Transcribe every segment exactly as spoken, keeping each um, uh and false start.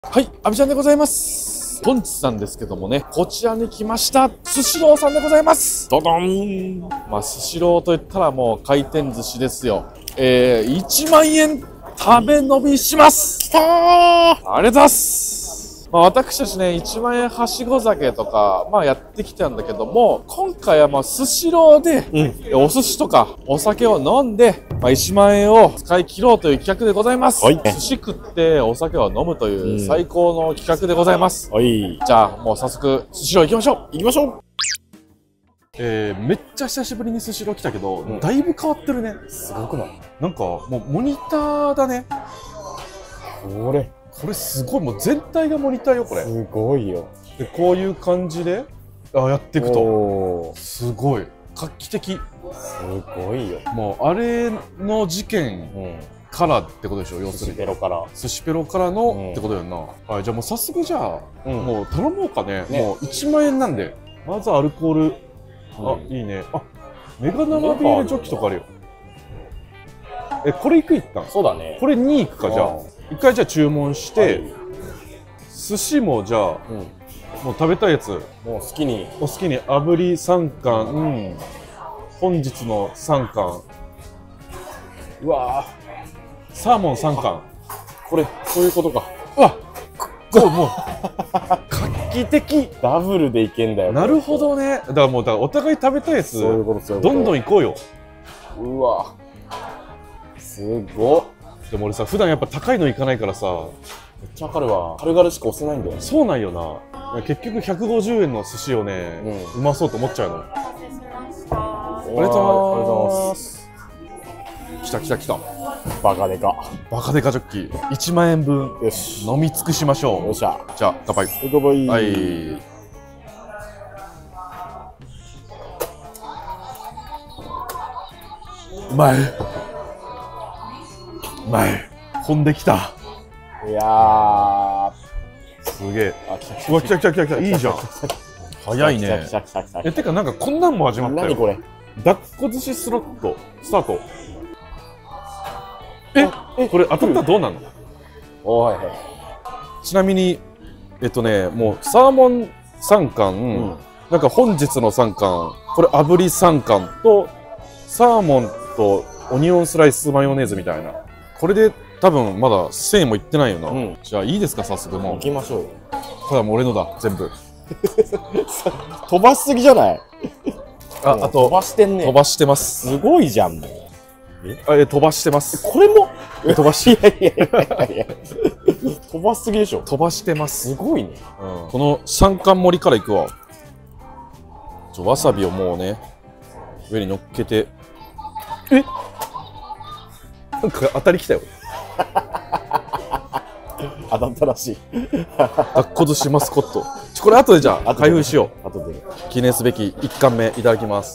はい、阿部ちゃんでございます。本日なんですけどもね、こちらに来ました、スシローさんでございます。ドドン。まあ、スシローといったらもう回転寿司ですよ。えー、いちまんえん食べ伸びします。きたー。ありがとうございます。まあ、私たちね、いちまんえんはしご酒とか、まあやってきたんだけども、今回はまあスシローで、うん、お寿司とかお酒を飲んで、まあ、いちまんえんを使い切ろうという企画でございます。はい、寿司食ってお酒を飲むという最高の企画でございます。はい、じゃあもう早速スシロー行きましょう。行きましょう。えー、めっちゃ久しぶりにスシロー来たけど、うん、だいぶ変わってるね。すごくない？なんかもうモニターだね。これこれすごい、もう全体がモニターよこれ。すごいよ。でこういう感じであやっていくとすごい画期的。すごいよ。もうあれの事件からってことでしょ、要するに。寿司ペロから。寿司ペロからの、うん、ってことよな。はい、じゃあもう早速じゃあ、うん、もう頼もうかね。ね、もういちまんえんなんで。まずアルコール。あ、うん、いいね。あ、メガ生ビールジョッキとかあるよ。え、これいくいったん？そうだね。これにいくか、じゃあ。一回じゃあ注文して、はい、寿司もじゃあ、うん、もう食べたいやつ。もう好きに。お好きに炙りさん貫、うん、本日のさん貫。うわぁ。サーモンさん貫。これ、そういうことか。うわこうもう、画期的。ダブルでいけんだよ。なるほどね。だからもう、だからお互い食べたいやつ、どんどん行こうよ。うわすごっ。でも俺さ、普段やっぱ高いの行かないからさ、めっちゃわかるわ。軽々しく押せないんだよね。そうなんよな。結局ひゃくごじゅうえんの寿司をね、うん、うまそうと思っちゃうの。ありがとうございます。来た来た来た。バカデカ。バカデカジョッキー。いちまんえんぶん。よし。飲み尽くしましょう。よっしゃ。じゃあ、乾杯。乾杯。はい。うまい。うまい。飛んできた。いやー。すげえ。うわ、来た来た来た来た。いいじゃん。早いね。え、てかなんかこんなんも始まったよ。何これ。抱っこ寿司スロット、スタート。ええ、これ当たったらどうなの？おい。ちなみに、えっとね、もうサーモンさん貫、うん、なんか本日のさん貫、これ炙りさん貫と、サーモンとオニオンスライスマヨネーズみたいな。これで多分まだせんえんもいってないよな。うん、じゃあいいですか、早速もう。行きましょうよ。ただもう俺のだ、全部。飛ばしすぎじゃない？あ、あと、飛ばしてんね。飛ばしてます。すごいじゃん、もう。え、え、飛ばしてます。これも飛ばし、いやいやいやいや飛ばしすぎでしょ。飛ばしてます。すごいね。うん、この三貫盛りからいくわ。ちょ、わさびをもうね、上に乗っけて。え？なんか当たりきたよ。当たったらしい。抱っこ寿司マスコット。これ後でじゃあ開封しよう。後で。記念すべきいっ貫目いただきます。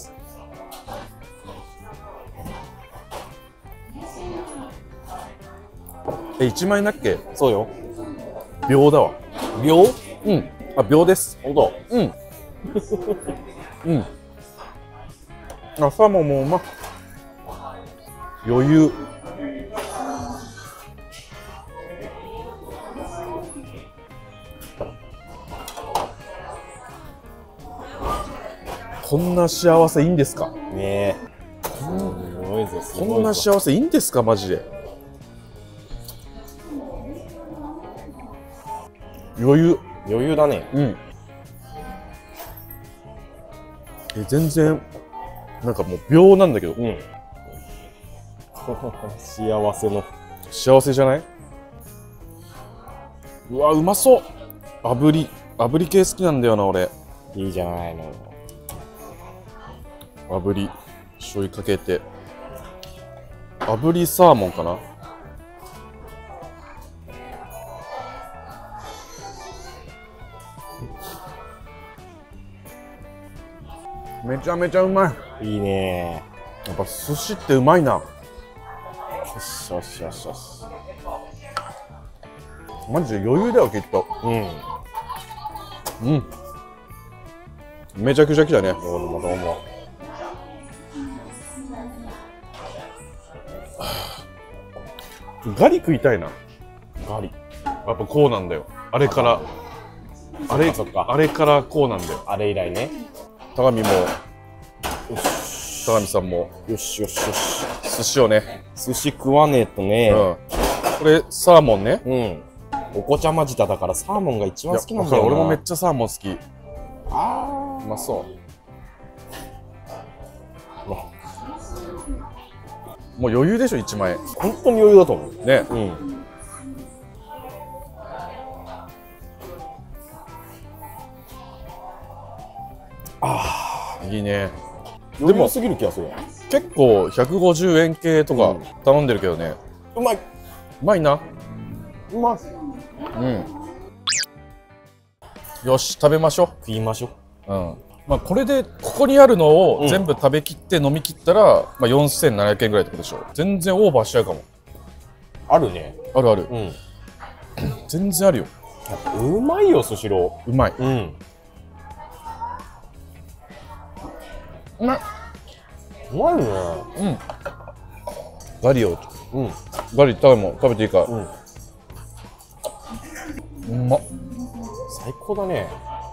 え、いちまんえんだっけ？そうよ。秒だわ。秒？うん。あ、秒です。ほんと。うん。うん。あ、サーモンもうまっ。余裕。こんな幸せいいんですか？ねえ。こんな幸せいいんですか、マジで。余裕。余裕だね。うん。え、全然、なんかもう秒なんだけど。うん。幸せの。幸せじゃない？うわ、うまそう。炙り。炙り系好きなんだよな、俺。いいじゃないの。炙り。醤油かけて。炙りサーモンかな？めちゃめちゃうまい。いいね。やっぱ寿司ってうまいな。よしよしよしよし。マジで余裕だよ、きっと。うん。うん。めちゃくちゃ来たね。どうもどうも。ガリ食いたいな。ガリ。やっぱこうなんだよ。 あれからあれそっかあれからこうなんだよ。 あれ以来ね。 高見も高見さんもよしよしよし。 寿司をね、 寿司食わねえとね。 うん、これサーモンね。 うん。お子ちゃま舌だからサーモンが一番好きなんだよな。 俺もめっちゃサーモン好き。 あうまそう。もう余裕でしょいちまん円。 本当に余裕だと思うね。 うん。 ああ、いいね。 でもすぎる気がする。 結構ひゃくごじゅうえん系とか頼んでるけどね。 うまい。 うまいな。 うまい。 うん。よし、食べましょう。 食いましょう。うん。まあこれでここにあるのを全部食べきって飲み切ったら、まあよんせんななひゃくえんぐらいってことでしょ。全然オーバーしちゃうかも。 あるね。 あるある。 うん。 全然あるよ。 やっぱうまいよスシロうまい。 ー。うん。 うまい。 うまいね。 うん。ガリを。 うん。 ガリ食べも食べていいか。 うん。 うまっ。 最高だね。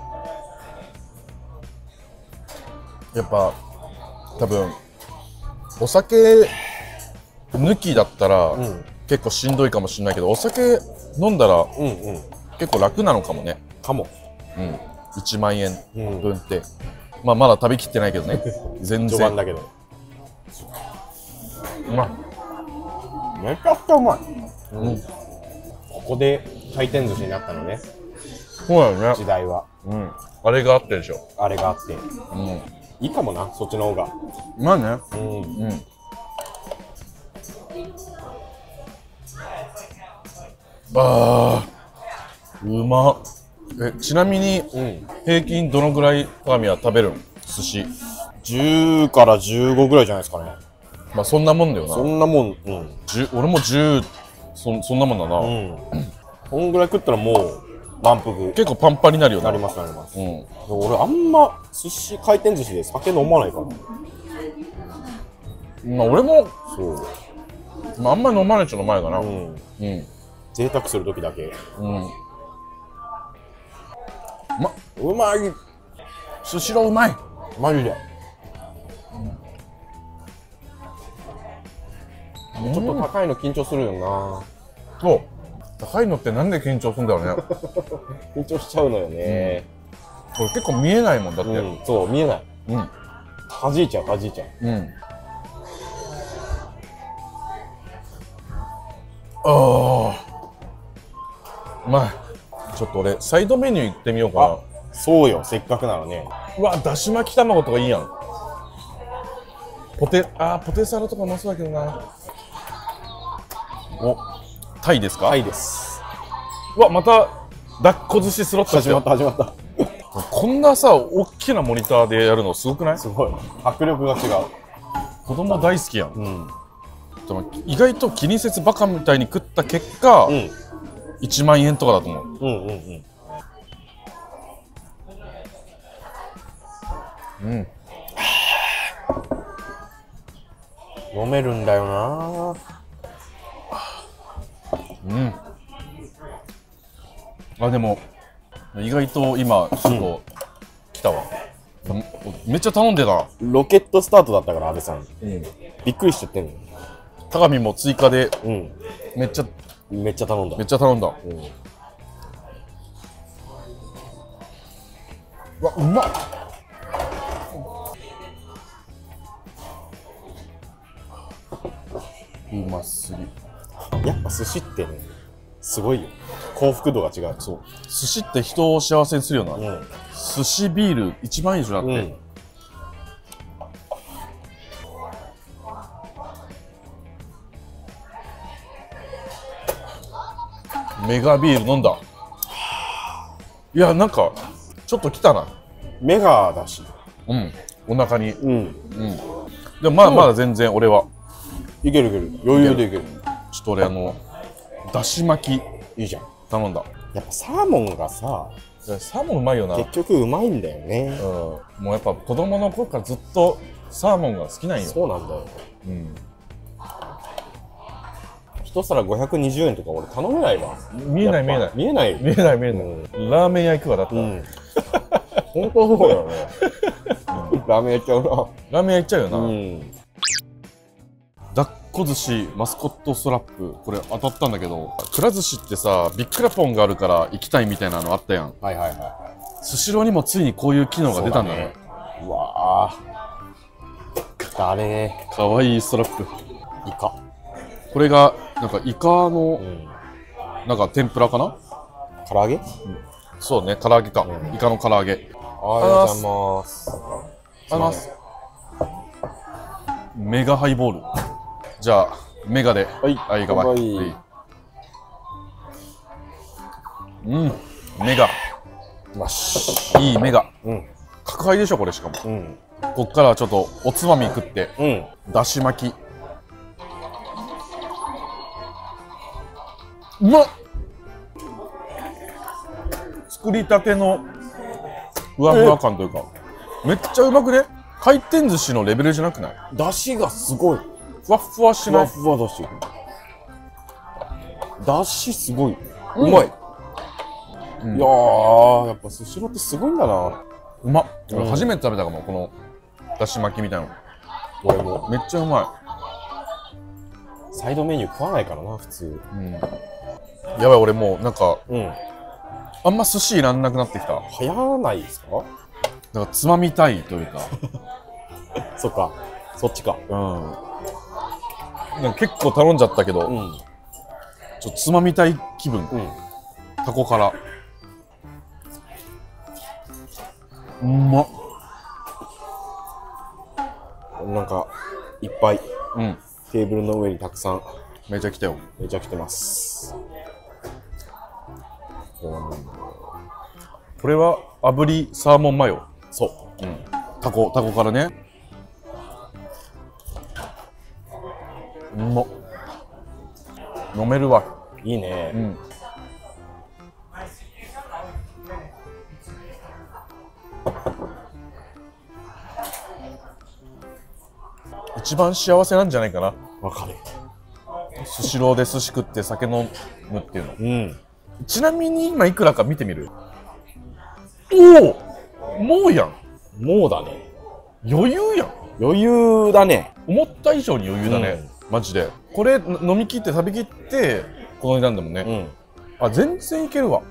やっぱ多分お酒抜きだったら、うん、結構しんどいかもしれないけど、お酒飲んだら、うんうん、結構楽なのかもね。 かも。 うん。いちまんえん分って、うん、まあまだ食べきってないけどね。全然。 序盤だけど。 うまい。 めちゃくちゃうまい。うん。ここで回転寿司になったのね。 そうだよね。 時代は。 うん。あれがあってでしょ。 あれがあって。 うん。 いいかもな、そっちの方が。 まあね。 うん。うん。 ああ。うまっ。え、ちなみに、うん、平均どのぐらい高見は食べるの？寿司。 じゅうからじゅうごぐらいじゃないですかね。 まあそんなもんだよな。 そんなもん。うん。 俺もじゅう、そ、そんなもんだな。うん。 こんぐらい食ったらもう満腹。 結構パンパンになるよな。 なりますなります。うん。俺あんま寿司回転寿司で酒飲まないから。 まあ俺もそう。 まああんまり飲まないっちゃ飲まないかな。うん。うん。 贅沢する時だけ。うん。 ま、 うまい。 スシローうまい。 マジで。うん、ちょっと高いの緊張するよな。 そう。高いのってなんで緊張するんだろうね。 緊張しちゃうのよね。 これ結構見えないもんだって。うん、 そう見えない。うん。弾いちゃう弾いちゃう。うん。ああ。うまい。ちょっと俺サイドメニュー行ってみようかな。 そうよ、せっかくなのね。 うわ、だし巻き卵とかいいやん。ポテ、あー、ポテサラとかうまそうだけどな。お、タイですか？ タイです。 うわ、また抱っこ寿司スロット始まった始まった。 こんなさ、大きなモニターでやるのすごくない？ すごい。迫力が違う。 子供大好きやん。うん。でも意外と気にせずバカみたいに食った結果、うん、いちまんえんとかだと思う。うんうんうん。うん。 飲めるんだよな。 うん。あ、でも意外と今ちょっと来たわ。うん、めっちゃ頼んでた。 ロケットスタートだったから安部さん。うん、びっくりしちゃってんの。 高見も追加で、うん、めっちゃめっちゃ頼んだ。 めっちゃ頼んだ。うん、うわ、うまっ。うますぎ。 やっぱ寿司ってね、すごいよ。幸福度が違う。 そう。寿司って人を幸せにするよな。うん、寿司ビール一番いいじゃんって。うん、メガビール飲んだ。いや、なんかちょっと来たな。 メガだし。 うん。お腹に。うん。うん。でもまだまだ全然俺は。 いけるいける。余裕でいける。 ちょっと俺あのだし巻きいいじゃん。 頼んだ。 やっぱサーモンがさ、 サーモンうまいよな。 結局うまいんだよね。うん。 もうやっぱ子供の頃からずっとサーモンが好きなんよ。 そうなんだよ。 うん。一一皿ごひゃくにじゅうえんとか俺頼めないわ。 見えない見えない見えない見えない見えない、うん、ラーメン屋行くわだったら、うん、 本当そうだよね、うん、ラーメン屋行っちゃうな。 ラーメン屋行っちゃうよな、 うん、 だっこ寿司マスコットストラップ、これ当たったんだけど、くら寿司ってさビッくらポンがあるから行きたいみたいなのあったやん。 はいはいはいはい。 スシローにもついにこういう機能が出たんだね。 うわあだねーかわいいストラップ。 イカ、これがなんかイカの、うん、なんか天ぷらかな、 唐揚げ、うん、 そうね、唐揚げか、うん、イカの唐揚げ。ありがとうございます。ありがとうございます。メガハイボール。じゃあメガで、はい、はい、かわいい。はい、うん、メガ。 マシ。 いいメガ。うん。角ハイでしょこれ、しかも。うん。こっからはちょっとおつまみ食って、うん、だし巻き。うまっ。作りたてのふわふわ感というか、めっちゃうまくね。回転寿司のレベルじゃなくない？ だしがすごい。 ふわふわしない。 ふわふわだし。だしすごい。うまい。うん、いやー、やっぱスシローってすごいんだな。 うまっ。うん、初めて食べたかも、このだし巻きみたいなの。 俺もめっちゃうまい。サイドメニュー食わないからな、普通。 うん、やばい、俺もうなんか、うん、あんま寿司いらんなくなってきた。 流行らないですか？ なんかつまみたいというか。 そっか、そっちか。うん。 なんか結構頼んじゃったけど、うん、ちょっとつまみたい気分。うん、タコから。うまっ。 なんかいっぱい、うん、テーブルの上にたくさん。 めちゃ来たよ。 めちゃ来てます。 これは炙りサーモンマヨ。 そう、 うん、タコタコからね。うまっ。飲めるわ。 いいね。うん、 一番幸せなんじゃないかな。 わかる。 スシローで寿司食って酒飲むっていうの。うん、ちなみに今いくらか見てみる？おお、もうやん。 もうだね。 余裕やん。 余裕だね。 思った以上に余裕だね。うん、マジで。これ飲み切って食べきってこの値段だもんね。うん、あ、全然いけるわ。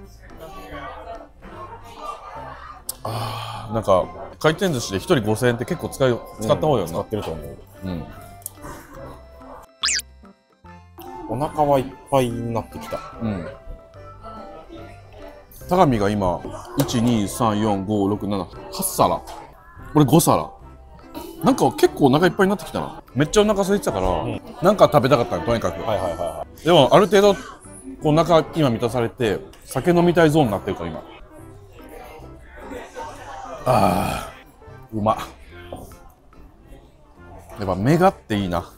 あー、なんか回転寿司でひとりごせんえんって結構使い使った方がいいよな。 使ってると思う。うん。お腹はいっぱいになってきた。うん。 高見が今いちにさんよんごろくななはち皿。俺ご皿。なんか結構お腹いっぱいになってきたな。めっちゃお腹空いてたから、うん、なんか食べたかったのとにかく。はいはいはい。でもある程度こうお腹今満たされて酒飲みたいゾーンになってるから今。あー、うまっ。やっぱメガっていいな。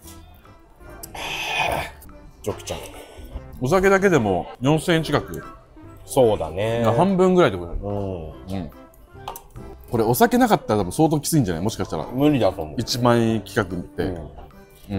ジョクちゃん。 お酒だけでもよんせんえん近く。 そうだね。 半分ぐらいでございます。うん。うん。これお酒なかったら多分相当きついんじゃない？もしかしたら。 無理だと思う。 いちまんえん企画って。うん。うん、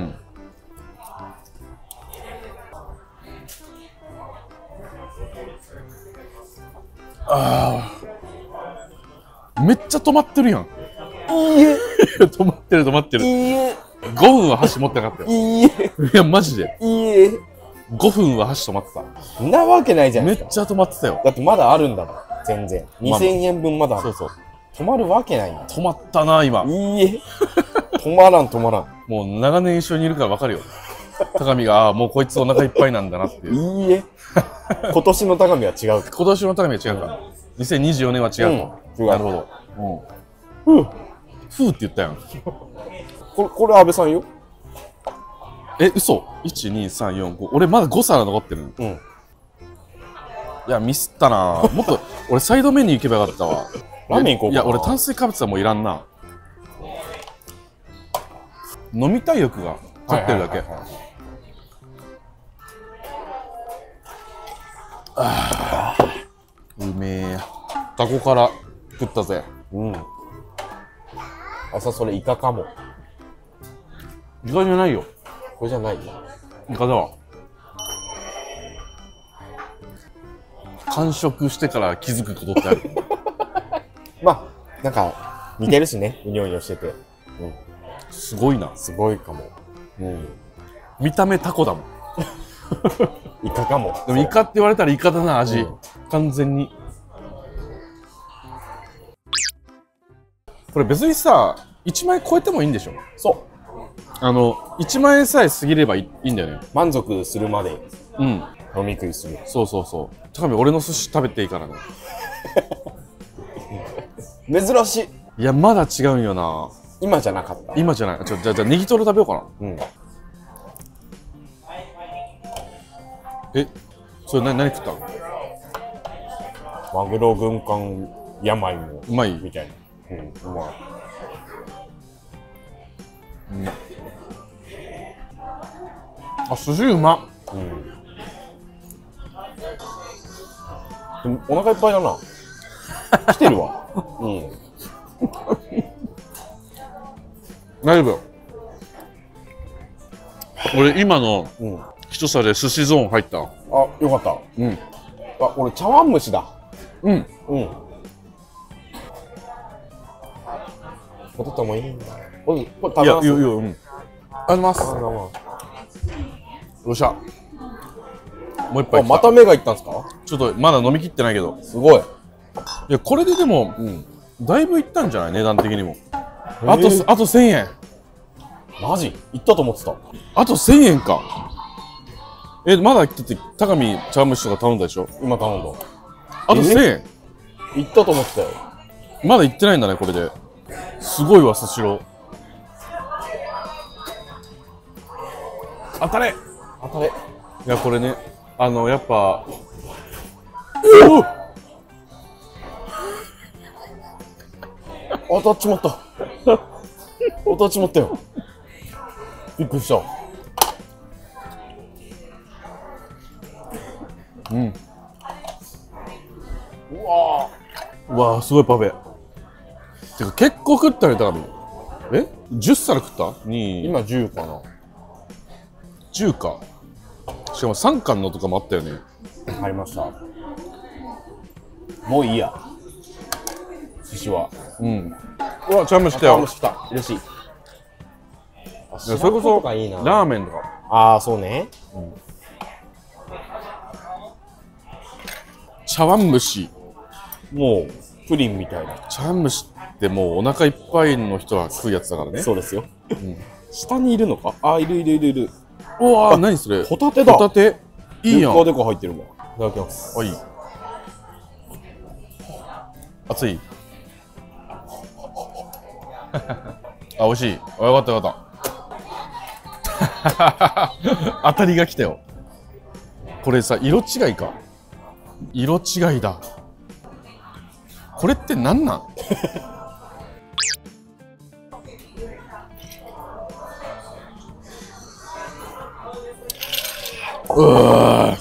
ああ。めっちゃ止まってるやん。いいえ。止まってる止まってる。いいえ。ごふんは箸持ってなかったよ。いいえ。いやマジで。いいえ。ごふんは箸止まってた。 なわけないじゃん。 めっちゃ止まってたよ。 だってまだあるんだもん。全然。にせんえんぶんまだある。そうそう。止まるわけないんだ。 止まったな今。 いいえ。止まらん止まらん。 もう長年一緒にいるからわかるよ。高見が、ああ、もうこいつお腹いっぱいなんだなっていう。 いいえ。今年の高見は違う。 今年の高見は違うか。うん、にせんにじゅうよねんは違うと。うん、なるほど。 うん。ふう。 ふうって言ったやん。 これ、これ安倍さんよ。 え、嘘 ?いち、に、さん、よん、ご。俺まだご皿残ってる。うん。いや、ミスったな。もっと、俺サイドメニュー行けばよかったわ。 ラーメン行こうかな。 いや、俺炭水化物はもういらんな。飲みたい欲が勝ってるだけ。ああ、うめえ。タコから食ったぜ。うん。 朝それイカかも。 イカじゃないよ。 これじゃないよ。 イカだわ。 完食してから気づくことってある？ まあなんか似てるしね、うにょうにょしてて、うん、 すごいな。 すごいかも。うん、 見た目タコだもん。 イカかも。 でもイカって言われたらイカだな、味、うん、完全に。これ別にさいちまん円超えてもいいんでしょ？ そう、 あのいちまん円さえ過ぎればいいんだよね。満足するまで、うん、飲み食いする。 そうそうそう。高見俺の寿司食べていいからね。 珍しい。 いやまだ違うんよな。 今じゃなかった。 今じゃない。ちょじゃあじゃあネギトロ食べようかな。うん。え、それ何何食ったの？ マグロ軍艦病もうまいみたいな。うん、うまい。 うん。あ、寿司うまっ。うん。でもお腹いっぱいだな。来てるわ。うん。大丈夫。俺今の一皿で寿司ゾーン入った。あ、よかった。うん。あ、俺茶碗蒸しだ。うん。うん。ポテトもいいんだ。これ食べます？いや、いいよ、うん。ありがとうございます。よっしゃ。もう一杯。また目がいったんですか？ちょっとまだ飲み切ってないけど。すごい。いや、これででも、うん、だいぶいったんじゃない？値段的にも。あと、あとせんえん。マジ？いったと思ってた。あとせんえんか。え、まだ来てて、高見茶碗蒸しとか頼んだでしょ？今頼んだ。あとせんえん？いったと思ってたよ。まだいってないんだね、これで。すごいわ、スシロー。当たれ！当たれ。いや、これね、あの、やっぱ、うお！当たっちまった。当たっちまったよ。びっくりした。うん。うわー。うわー、すごいパフェ。てか結構食ったね、高見。え ?じゅっ 皿食った？に今じゅうかな。じゅうか。しかもさん貫のとかもあったよね。ありました。もういいや。寿司は。うん。うわ、茶碗蒸し来たよ。茶碗蒸し来た。嬉しい。いや、それこそラーメンとか。ああ、そうね。うん、茶碗蒸し。もうプリンみたいな。茶碗蒸しってもうお腹いっぱいの人は食うやつだからね。そうですよ。うん、下にいるのか？あ、いるいるいるいる。うわ、何それ？ホタテだ。ホタテ。いいやん。でかでか入ってるもん。いただきます。はい。熱い。あ、美味しい。あ、よかったよかった。当たりが来たよ。これさ、色違いか。色違いだ。これって何なん？うわ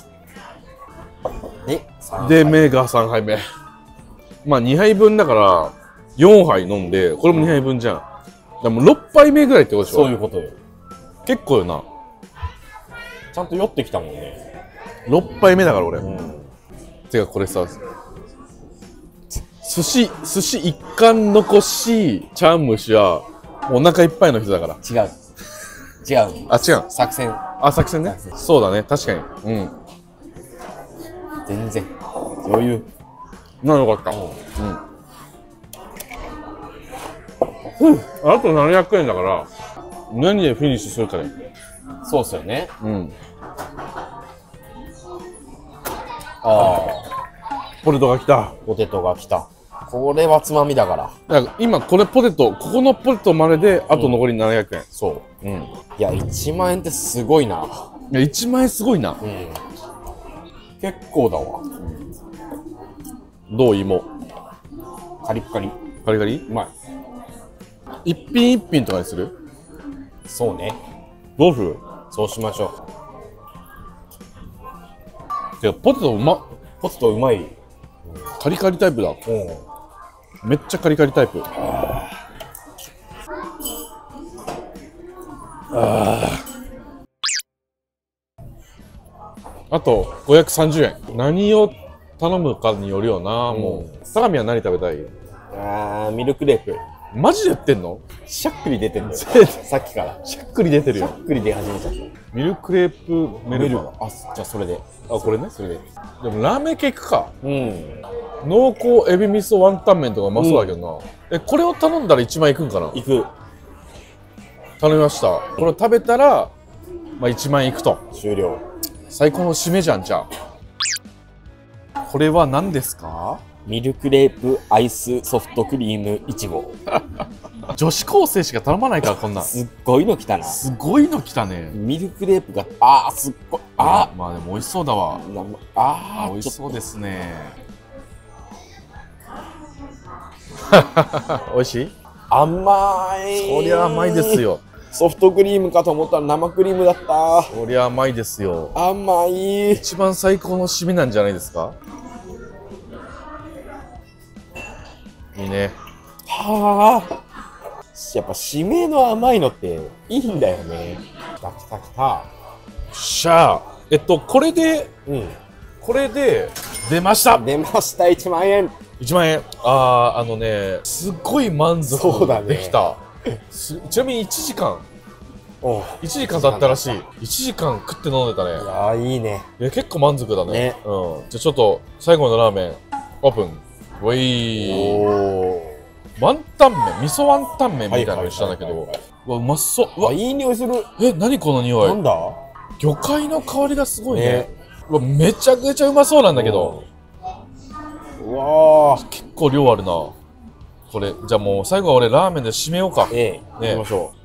で、メーカーさんはいめ。まあにはいぶんだからよんはい飲んで、これもにはいぶんじゃん。でもろっぱいめぐらいってことでしょ？そういうことよ。結構よな。ちゃんと酔ってきたもんね。ろっぱいめだから俺。うん、てかこれさ、寿司、寿司一貫残し、茶碗蒸しはお腹いっぱいの人だから。違う。違う。あ、違う。作戦。あ、作戦ね。そうだね。確かに。うん。全然。余裕。な、よかった。うん。うん。あとななひゃくえんだから、何でフィニッシュするかね。そうっすよね。うん。ああ。ポテトが来た。ポテトが来た。これはつまみだから。だから今これポテト、ここのポテトまでであと残りななひゃくえん。うん、そう。うん。いや、いちまんえんってすごいな。いや、いちまんえんすごいな。うん。結構だわ。うん、どう芋？カリッカリ。カリカリ？うまい。一品一品とかにする？そうね。どうする？そうしましょう。てかポテトうまっ。ポテトうまい。カリカリタイプだ。うん。めっちゃカリカリタイプ。ああ。あとごひゃくさんじゅうえん。何を頼むかによるよな、 うん、 もう。相模は何食べたい？ あー、ミルクレープ。 マジで言ってんの？ しゃっくり出てるんだよ。さっきから。 しゃっくり出てるよ。 しゃっくり出始めちゃった。 ミルクレープメルバ。 あ、じゃあそれで。 あ、これね。 それで。 でもラーメン系行くか。 うん。 濃厚エビ味噌ワンタン麺とかうまそうだけどな。うん、え、これを頼んだらいちまんいくんかな？ いく。 頼みました。これを食べたら、まあいちまんいくと。 終了。 最高の締めじゃん、じゃあ。これは何ですか？ ミルクレープアイスソフトクリームいちご。 女子高生しか頼まないから、こんなん。 すっごいの来たな。 すごいの来たね。 ミルクレープが、あー、すっごい。あー。まあでも美味しそうだわ。 あー、 美味しそうですね。美味しい？ 甘い。 そりゃ甘いですよ。 ソフトクリームかと思ったら生クリームだった。 そりゃ甘いですよ。 甘い。 一番最高の締めなんじゃないですか？いいね。 はあ。やっぱ締めの甘いのっていいんだよね。きたきたきた。 しゃあ。えっと、これで、うん。これで、出ました。 出ました、いちまんえん。 いちまんえん。あー、あのね、すっごい満足できた。ね、ちなみにいちじかん。おいちじかん経ったらしい。いちじかん食って飲んでたね。いやー、いいね。 いや、結構満足だね。 ね。 うん。じゃあちょっと、最後のラーメン、オープン。ウェイー。ワンタン麺、味噌ワンタン麺みたいなのにしたんだけど、うわ、うまそう。うわ、いい匂いする。え、何この匂い。なんだ？魚介の香りがすごいね。ね、うわ、めちゃくちゃうまそうなんだけど。うわー、結構量あるな。これ、じゃあもう最後は俺ラーメンで締めようか。ええ、ね、行きましょ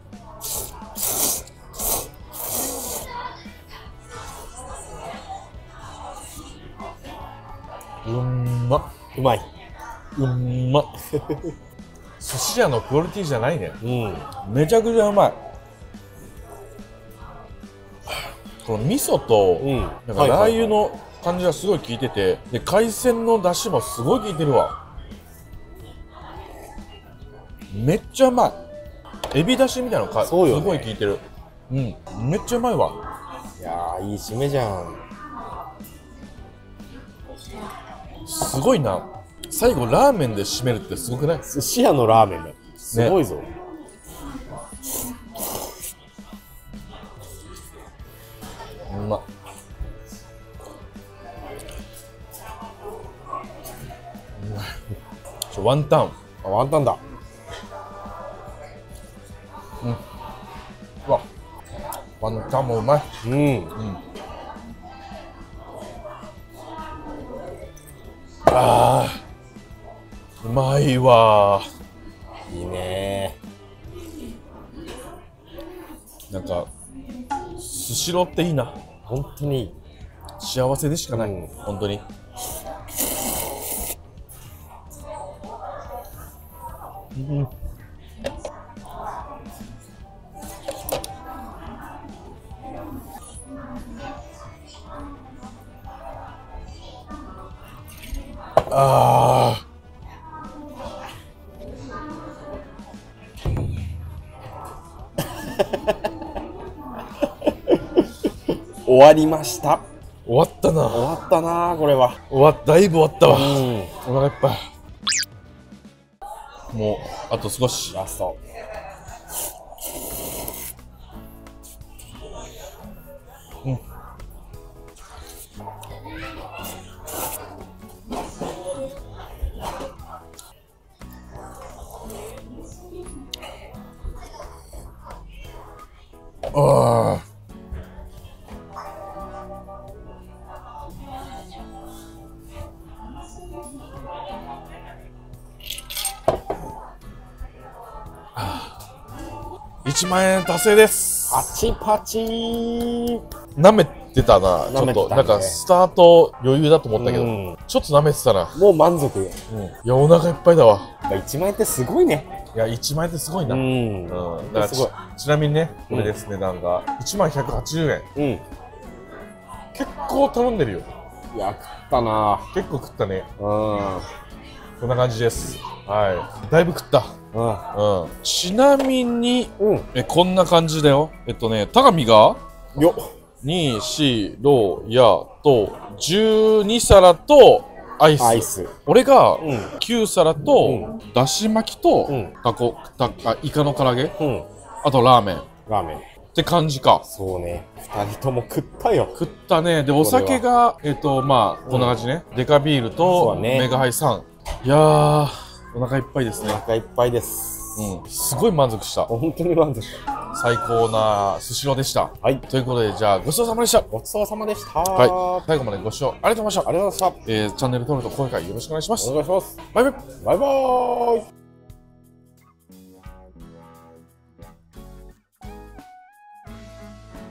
う。うんまっ。うまい。うんまっ。寿司屋のクオリティじゃないね。うん。めちゃくちゃうまい。この味噌と、うん、なんかラー油の感じがすごい効いてて、で、海鮮の出汁もすごい効いてるわ。めっちゃうまい。エビ出汁みたいなのか、すごい効いてる。うん。めっちゃうまいわ。いやー、いい締めじゃん。すごいな。最後ラーメンで締めるってすごくない？寿司屋のラーメンだ。すごいぞ。ね、うまっ。ちょワンタン。あ、ワンタンだ。うん。うわ。ワンタンもうまい。うん。うん。ああ。うまいわー。いいねー。なんかスシローっていいな。本当に幸せでしかない、うん、本当に。うん、あー終わりました。終わったな。終わったな、これは。終わった、だいぶ終わったわ。うん、お腹いっぱい。もう、あと少し。ラスト。うん。ああ。いちまんえん達成です。パチパチー。舐めてたな、ちょっと。なんかスタート余裕だと思ったけど、うん、ちょっと舐めてたな。もう満足。うん、いや、お腹いっぱいだわ。いちまんえんってすごいね。いや、いちまんえんってすごいな。うん。うん、だからすごい。ちなみにね、これですね、値段がいちまんひゃくはちじゅうえん。うん。結構頼んでるよ。いや、食ったな。結構食ったね。うん。こんな感じです。はい。だいぶ食った。うん。うん。ちなみに、うん、え、こんな感じだよ。えっとね、高見が、よに、し、ろ、やと、じゅうにさらと、 アイス。 アイス。 俺がうんきゅう皿と、 うだし巻きと、 うんタコ、たあイカの唐揚げ、 うん。 あとラーメンっラーメン。 て感じか。 そうね。二人とも食ったよ。 食ったね。で、お酒が、えっと、まあ、こんな感じね。デカビールそと、 うだねメガハイさん。いやー、お腹いっぱいですね。 お腹いっぱいです。 うん。すごい満足した。 本当に満足。 最高なスシローでした。 はい。 ということで、じゃあ、ごちそうさまでした。 ごちそうさまでした。 はい。最後までご視聴ありがとうございました。 ありがとうございましえー、チャンネル登録と高評価よろしくお願いします。 た。お願いします。 バイバイ。 バイバーイ。